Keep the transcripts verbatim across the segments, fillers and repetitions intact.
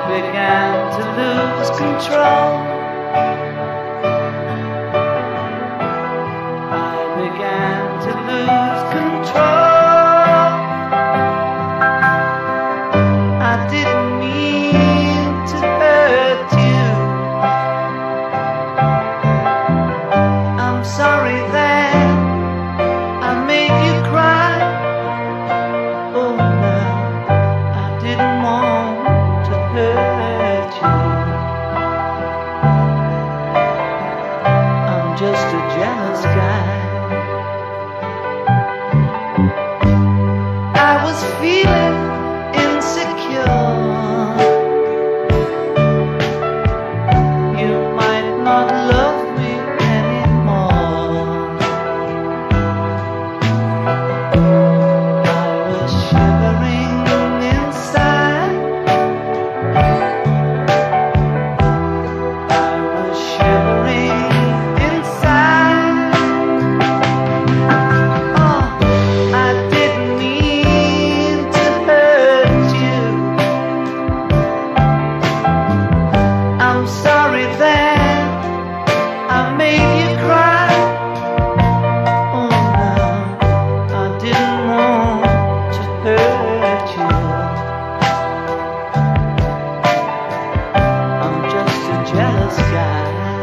began to lose control. I began to lose control. I didn't mean to hurt you. I'm sorry that I made you cry. Oh no, I didn't want to hurt you. I'm just a jealous guy. I was feeling insecure. You might not love me anymore. I was shivering inside. I was shivering inside. Oh, I didn't mean to hurt you. I'm sorry that I made you cry. Oh no, I didn't want to hurt you. I'm just a jealous guy.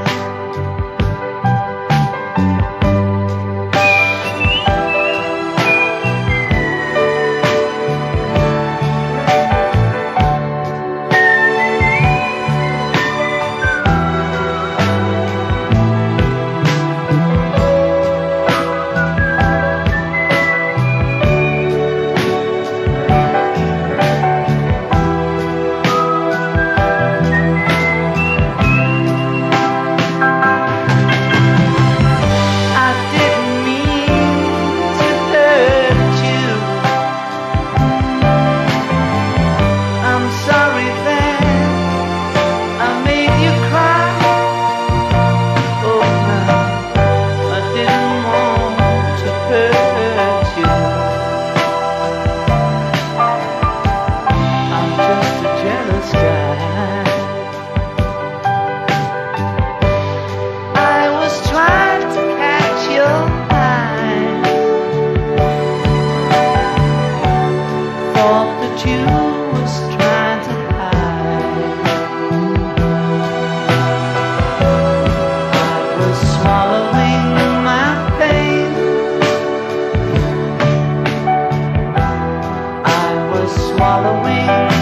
I didn't mean to hurt you. I'm sorry that I made you cry. Oh no, I didn't want to hurt you. I'm just a jealous guy. I was trying to catch your eye. Thought that you was trying to hide. I was swallowing my pain. I was swallowing